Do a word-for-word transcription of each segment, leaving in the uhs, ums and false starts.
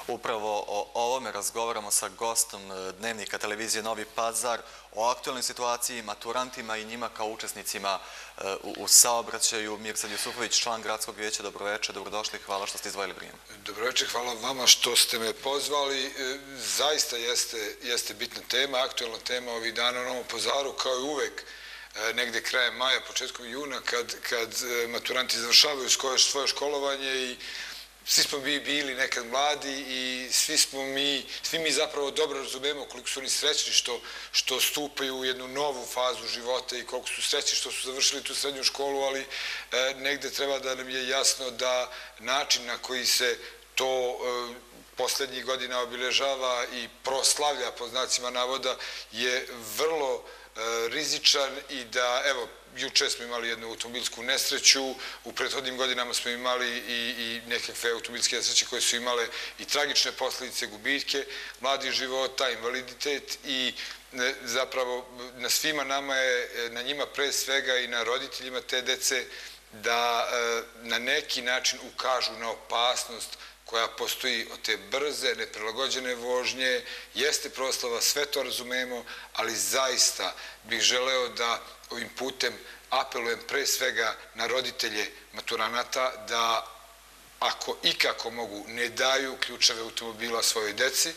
Upravo o ovome razgovaramo sa gostom Dnevnika televizije Novi Pazar, o aktualnoj situaciji, maturantima i njima kao učesnicima u saobraćaju. Mirsad Jusufović, član Gradskog vijeća, dobroveče, dobrodošli, hvala što ste izdvojili vrijeme. Dobroveče, hvala vama što ste me pozvali. Zaista jeste bitna tema, aktualna tema ovih dana u Novom Pazaru, kao i uvek negde krajem maja, početkom juna, kad maturanti završavaju svoje školovanje i svi smo mi bili nekad mladi i svi smo mi, svi mi zapravo dobro razumemo koliko su oni srećni što stupaju u jednu novu fazu života i koliko su srećni što su završili tu srednju školu, ali negde treba da nam je jasno da način na koji se to poslednjih godina obiležava i proslavlja, po znacima navoda, je vrlo rizičan i da, evo, juče smo imali jednu automobilsku nesreću, u prethodnim godinama smo imali i nekakve automobilske nesreće koje su imale i tragične posljedice, gubitke mladih života, invaliditet i zapravo na svima nama je, na njima pre svega i na roditeljima te dece, da na neki način ukažu na opasnost koja postoji od te brze, neprilagođene vožnje, jeste proslava, sve to razumemo, ali zaista bih želeo da ovim putem apelujem pre svega na roditelje maturanata da ako ikako mogu ne daju ključeve automobila svojoj deci,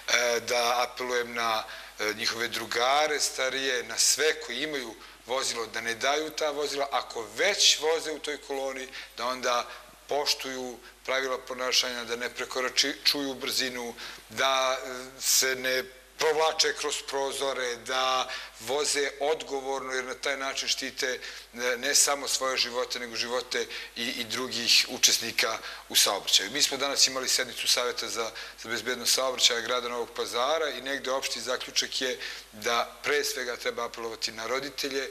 da apelujem na njihove drugare starije, na sve koji imaju vozilo da ne daju ta vozila, ako već voze u toj koloni da onda poštuju pravila ponašanja, da ne prekoračuju brzinu, da se ne provlače kroz prozore, da voze odgovorno, jer na taj način štite ne samo svoje živote, nego živote i drugih učesnika u saobraćaju. Mi smo danas imali sednicu Saveta za bezbednost saobraćaja grada Novog Pazara i negde opšti zaključak je da pre svega treba apelovati na roditelje,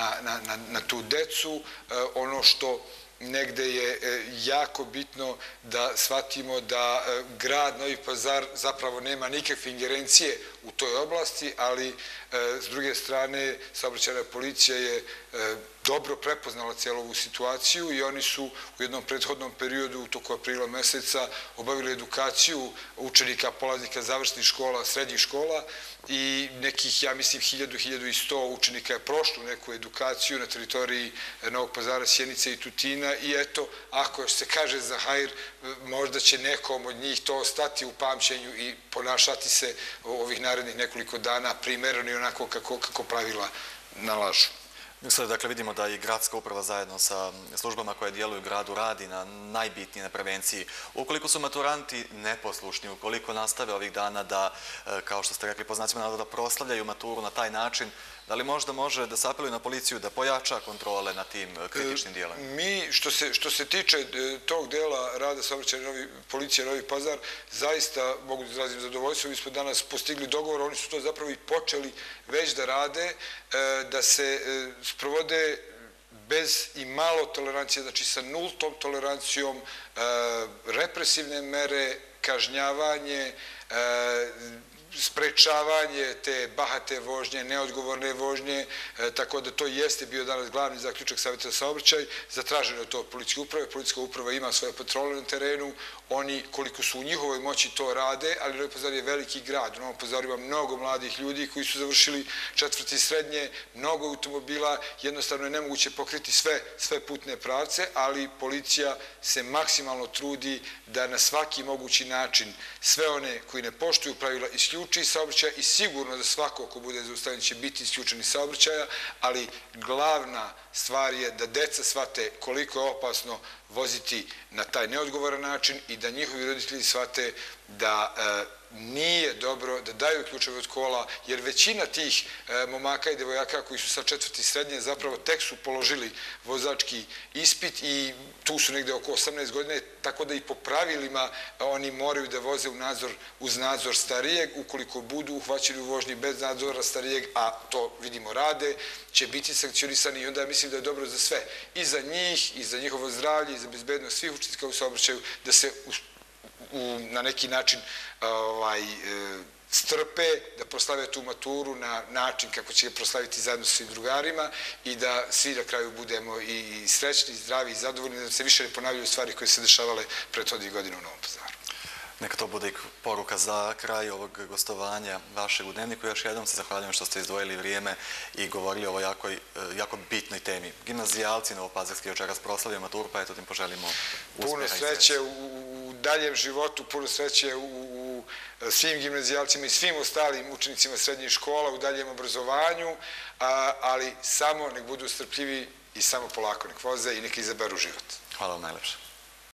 na tu decu. Ono što negde je jako bitno da shvatimo da grad Novi Pazar zapravo nema nikakve ingerencije u toj oblasti, ali s druge strane saobraćajna policija je dobro prepoznala cijelu ovu situaciju i oni su u jednom prethodnom periodu, u toku aprila meseca, obavili edukaciju učenika, polaznika završnih škola, srednjih škola i nekih, ja mislim, hiljadu, hiljadu i sto učenika je prošlo neku edukaciju na teritoriji Novog Pazara, Sjenice i Tutina i eto, ako se kaže za hajr, možda će nekom od njih to ostati u pamćenju i ponašati se ovih narednih nekoliko dana primereno i onako kako pravila nalažu. Dakle, vidimo da i gradska uprava zajedno sa službama koje djeluju u gradu radi na najbitnije na prevenciji. Ukoliko su maturanti neposlušni, ukoliko nastave ovih dana da, kao što ste rekli, po znacima navoda, da proslavljaju maturu na taj način, da li možda može da se apeluje na policiju da pojača kontrole na tim kritičnim dijelima? Mi, što se tiče tog dela rada saobraćajne policije Novi Pazar, zaista mogu da izrazim zadovoljstvo. Mi smo danas postigli dogovor, oni su to zapravo i počeli već da rade, da se sprovode bez i malo tolerancije, znači sa nultom tolerancijom, represivne mere, kažnjavanje, sprečavanje te bahate vožnje, neodgovorne vožnje, tako da to jeste bio danas glavni zaključak Saveta za saobraćaj. Zatraženo je to od policijske uprave. Policijska uprava ima svoje patrole na terenu. Oni, koliko su u njihovoj moći, to rade, ali Novi Pazar je veliki grad. U Novom Pazaru ima mnogo mladih ljudi koji su završili četvrti srednje, mnogo automobila. Jednostavno je nemoguće pokriti sve putne pravce, ali policija se maksimalno trudi da na svaki mogući način sve one koji ne poštuju pravila isključi iz saobraćaja i sigurno da svako ko bude zaustavljen će biti isključen iz saobraćaja, ali glavna stvar je da deca shvate koliko je opasno voziti na taj neodgovoran način i da njihovi roditelji shvate da nije dobro da daju ključeve od kola, jer većina tih momaka i devojaka koji su sa četvrti srednje zapravo tek su položili vozački ispit i tu su negde oko osamnaest godine, tako da i po pravilima oni moraju da voze uz nadzor starijeg. Ukoliko budu uhvaćeni u vožnji bez nadzora starijeg, a to vidimo rade, će biti sankcionisani i onda mislim da je dobro za sve. I za njih, i za njihovo zdravlje, i za bezbednost svih učesnika u saobraćaju, da se na neki način strpe, da proslave tu maturu na način kako će je proslaviti zajedno sa svim drugarima i da svi na kraju budemo i srećni, zdravi i zadovoljni, da se više ne ponavljaju stvari koje se dešavale prethodnih godina u Novom Pazaru. Neka to bude i poruka za kraj ovog gostovanja vašeg u Dnevniku. Još jednom se zahvaljujem što ste izdvojili vrijeme i govorili o ovoj jako, jako bitnoj temi. Gimnazijalci novopazarski večeras proslavljaju maturu, pa eto tim poželimo uspjeha. Puno sreće u daljem životu, puno sreće u svim gimnazijalcima i svim ostalim učenicima srednjih škola u daljem obrazovanju, ali samo nek budu strpljivi i samo polako nek voze i nek izaberu život. Hvala vam najlepše.